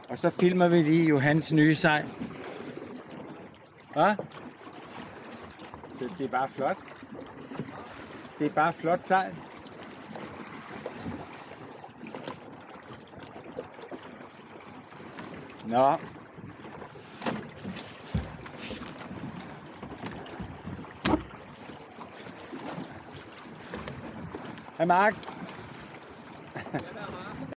Og så filmer vi lige Johans nye sejl. Hva? Så det er bare flot. Det er bare flot sejl. Nå. Hej Mark.